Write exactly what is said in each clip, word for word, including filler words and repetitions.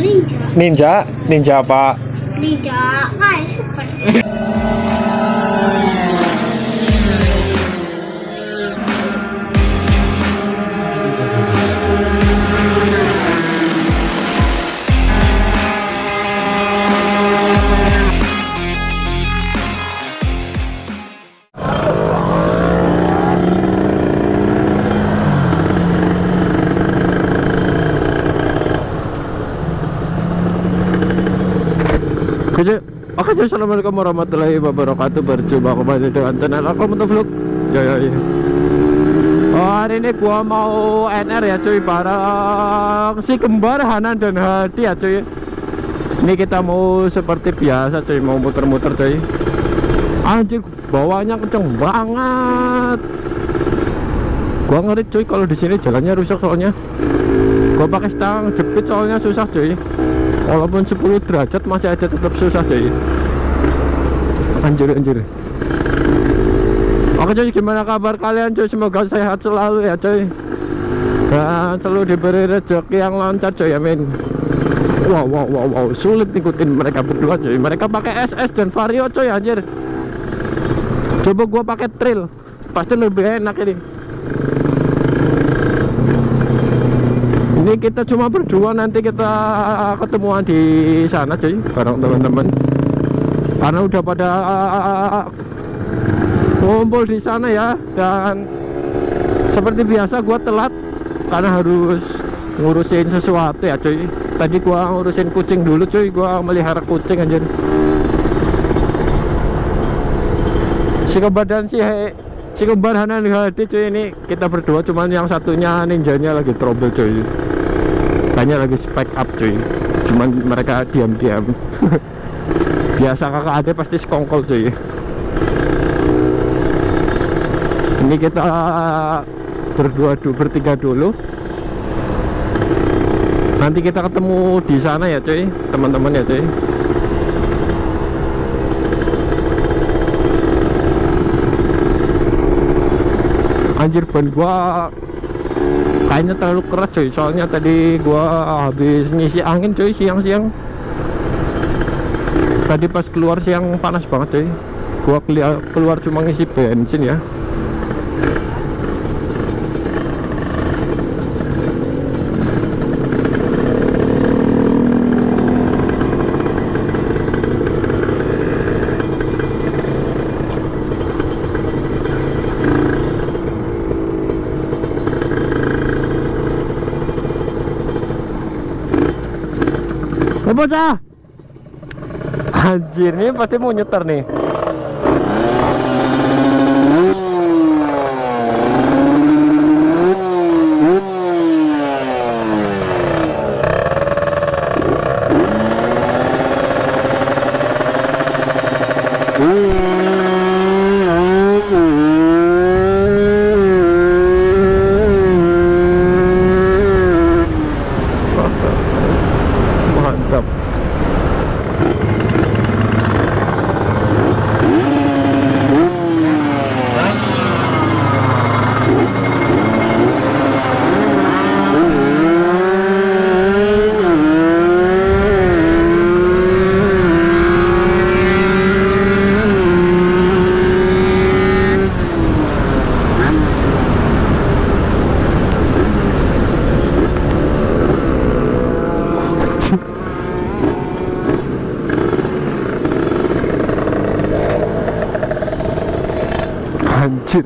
ninja. Ninja? Ninja apa? Ninja kayak super. Oke, oke, assalamualaikum warahmatullahi wabarakatuh. Berjumpa kembali dengan channel aku Motovlog. Ya ya ya. Oh, hari ini gua mau N R ya cuy, bareng si kembar Hanan dan Hadi ya cuy. Ini kita mau seperti biasa cuy, mau muter-muter cuy. Anjir, bawahnya kenceng banget. Gua ngeri cuy kalau di sini jalannya rusak soalnya. Gua pakai stang jepit soalnya susah cuy. Walaupun sepuluh derajat masih aja tetap susah cuy. Anjir anjir. Oke cuy, gimana kabar kalian cuy? Semoga sehat selalu ya cuy, dan selalu diberi rezeki yang lancar cuy, amin. Wow wow wow wow, sulit ngikutin mereka berdua cuy. Mereka pakai S S dan Vario cuy, anjir. Coba gua pakai trail, pasti lebih enak ini. Ini kita cuma berdua, nanti kita ketemuan di sana cuy, bareng teman-teman. Karena udah pada ngumpul di sana ya, dan seperti biasa gua telat karena harus ngurusin sesuatu ya cuy. Tadi gua ngurusin kucing dulu cuy, gua melihara kucing anjir. Si kembar dan si he, si kembar Hanan Hadi cuy, ini kita berdua, cuman yang satunya ninjanya lagi trouble cuy. Kayaknya lagi spike up cuy, cuman mereka diam-diam. Biasa kakak adik pasti sekongkol cuy. Ini kita berdua dulu, bertiga dulu. Nanti kita ketemu di sana ya cuy, teman-teman ya cuy. Anjir, ban gua kayaknya terlalu keras cuy, soalnya tadi gua habis ngisi angin cuy siang-siang. Tadi pas keluar siang panas banget cuy. Gua keluar cuma ngisi bensin ya. Bocah, anjir, ini pasti mau nyetar nih. Mantap. Anjir.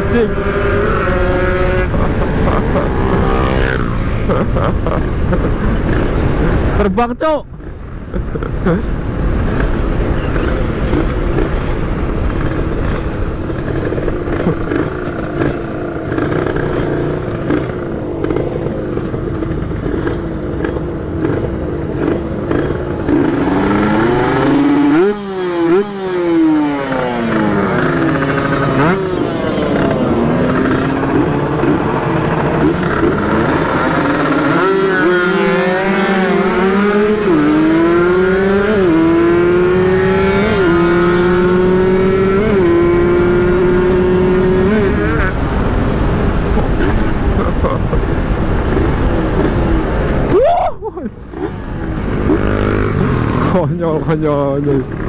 anjing. Terbang, Cok. Konyol, konyol.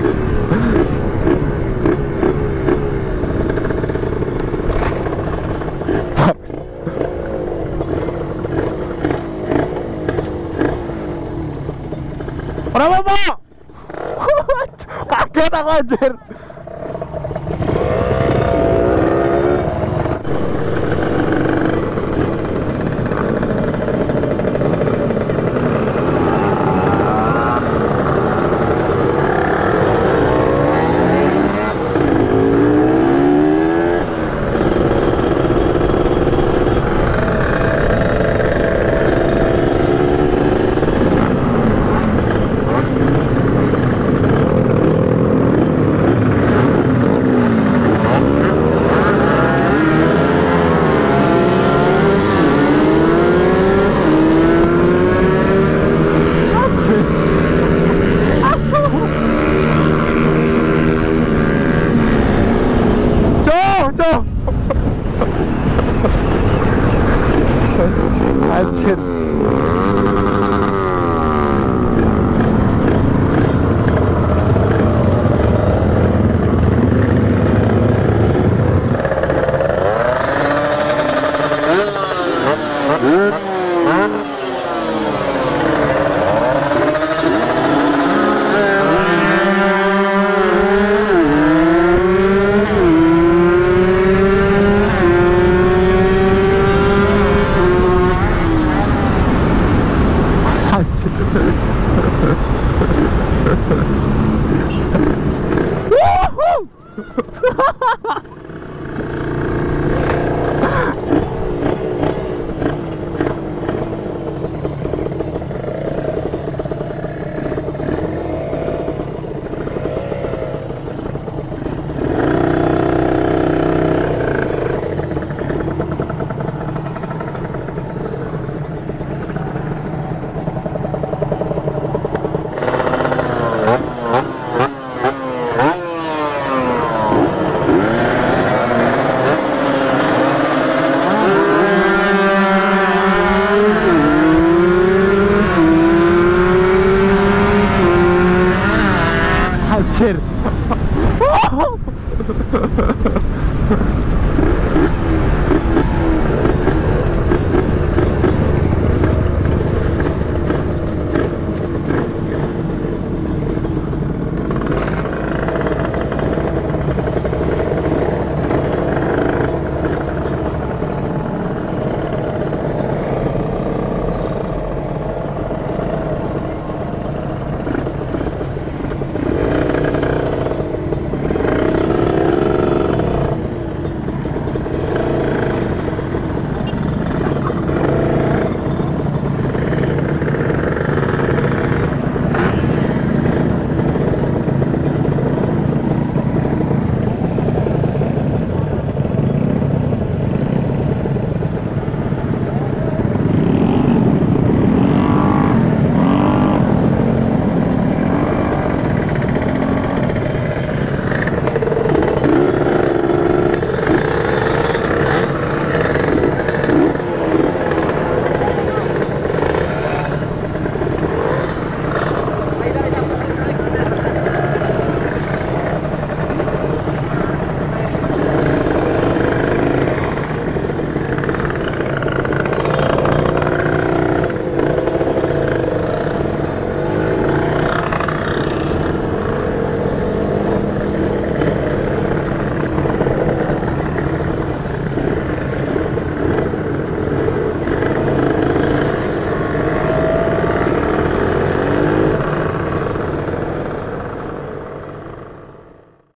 Kenapa, Pak? Kaget aku anjir. Anjir.